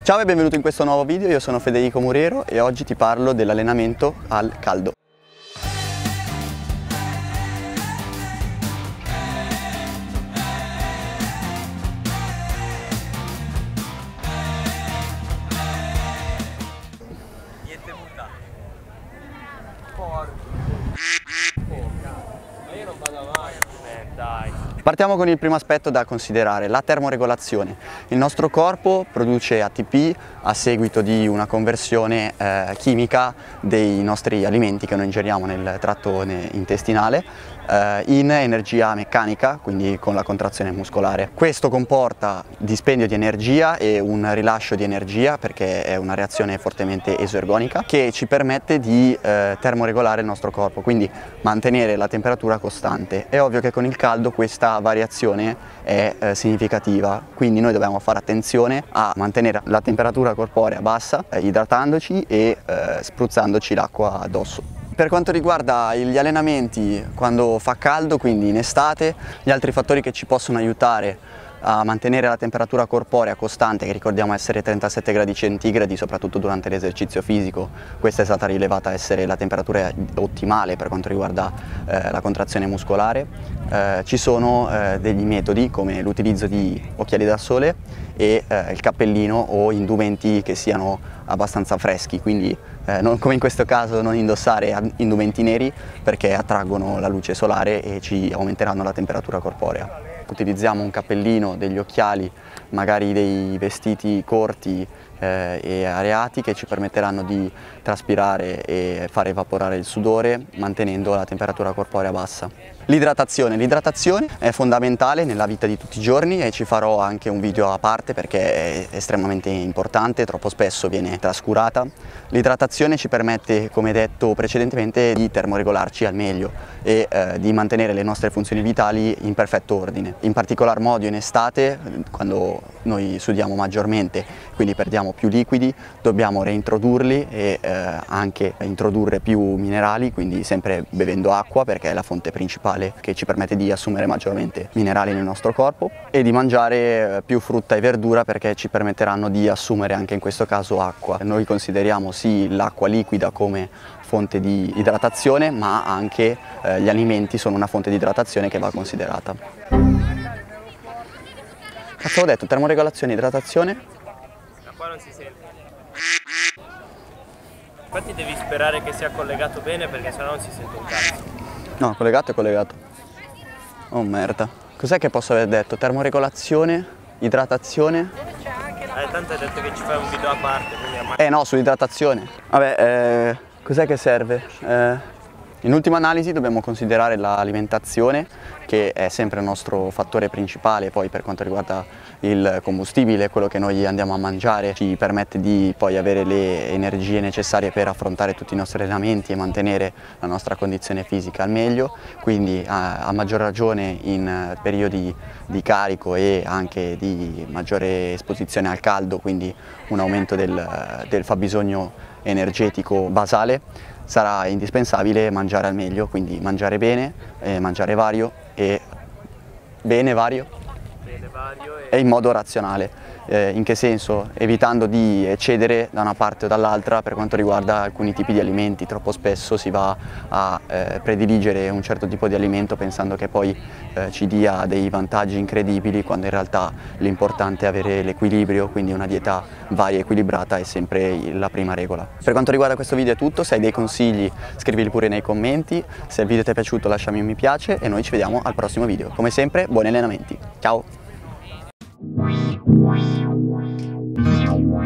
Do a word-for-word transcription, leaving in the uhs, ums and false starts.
Ciao e benvenuto in questo nuovo video, io sono Federico Murero e oggi ti parlo dell'allenamento al caldo. Niente mutato. Porca. Ma io non vado avanti. Eh dai. Partiamo con il primo aspetto da considerare, la termoregolazione. Il nostro corpo produce A T P a seguito di una conversione eh, chimica dei nostri alimenti che noi ingeriamo nel tratto intestinale eh, in energia meccanica, quindi con la contrazione muscolare. Questo comporta dispendio di energia e un rilascio di energia perché è una reazione fortemente esoergonica che ci permette di eh, termoregolare il nostro corpo, quindi mantenere la temperatura costante. È ovvio che con il caldo questa variazione è eh, significativa, quindi noi dobbiamo fare attenzione a mantenere la temperatura corporea bassa, eh, idratandoci e eh, spruzzandoci l'acqua addosso. Per quanto riguarda gli allenamenti quando fa caldo, quindi in estate, gli altri fattori che ci possono aiutare a mantenere la temperatura corporea costante, che ricordiamo essere trentasette gradi centigradi, soprattutto durante l'esercizio fisico. Questa è stata rilevata essere la temperatura ottimale per quanto riguarda eh, la contrazione muscolare. Eh, ci sono eh, degli metodi come l'utilizzo di occhiali da sole e eh, il cappellino o indumenti che siano abbastanza freschi, quindi eh, non, come in questo caso non indossare indumenti neri perché attraggono la luce solare e ci aumenteranno la temperatura corporea. Utilizziamo un cappellino, degli occhiali, magari dei vestiti corti eh, e areati che ci permetteranno di traspirare e fare evaporare il sudore mantenendo la temperatura corporea bassa. L'idratazione. L'idratazione è fondamentale nella vita di tutti i giorni e ci farò anche un video a parte perché è estremamente importante, troppo spesso viene trascurata. L'idratazione ci permette, come detto precedentemente, di termoregolarci al meglio e eh, di mantenere le nostre funzioni vitali in perfetto ordine. In particolar modo in estate, quando noi sudiamo maggiormente, quindi perdiamo più liquidi, dobbiamo reintrodurli e eh, anche introdurre più minerali, quindi sempre bevendo acqua perché è la fonte principale che ci permette di assumere maggiormente minerali nel nostro corpo, e di mangiare più frutta e verdura perché ci permetteranno di assumere anche in questo caso acqua. Noi consideriamo sì l'acqua liquida come fonte di idratazione, ma anche eh, gli alimenti sono una fonte di idratazione che va considerata. Cazzo ho detto, termoregolazione, idratazione. Da qua non si sente. Infatti devi sperare che sia collegato bene perché sennò non si sente un cazzo. No, collegato è collegato. Oh merda. Cos'è che posso aver detto? Termoregolazione, idratazione. Eh, tanto hai detto che ci fai un video a parte, quindi Eh no, sull'idratazione. Vabbè, eh, cos'è che serve? Eh, in ultima analisi dobbiamo considerare l'alimentazione, che è sempre il nostro fattore principale. Poi per quanto riguarda il combustibile, quello che noi andiamo a mangiare ci permette di poi avere le energie necessarie per affrontare tutti i nostri allenamenti e mantenere la nostra condizione fisica al meglio, quindi a, a maggior ragione in periodi di carico e anche di maggiore esposizione al caldo, quindi un aumento del, del fabbisogno energetico basale. Sarà indispensabile mangiare al meglio, quindi mangiare bene, eh, mangiare vario e bene vario, bene vario e... e in modo razionale. Eh, in che senso? Evitando di eccedere da una parte o dall'altra per quanto riguarda alcuni tipi di alimenti. Troppo spesso si va a eh, prediligere un certo tipo di alimento pensando che poi eh, ci dia dei vantaggi incredibili, quando in realtà l'importante è avere l'equilibrio, quindi una dieta varia e equilibrata è sempre la prima regola. Per quanto riguarda questo video è tutto. Se hai dei consigli scrivili pure nei commenti, se il video ti è piaciuto lasciami un mi piace e noi ci vediamo al prossimo video. Come sempre, buoni allenamenti, ciao! Wow.